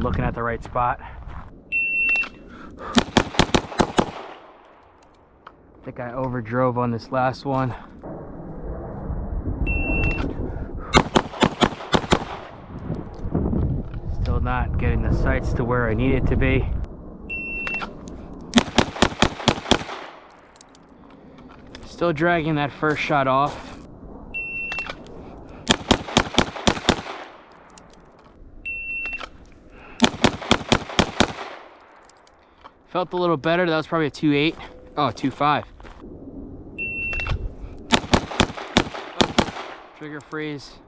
looking at the right spot. I think I overdrove on this last one. Still not getting the sights to where I need it to be. Still dragging that first shot off. Felt a little better. That was probably a 2.8. Oh, 2.5. Trigger freeze.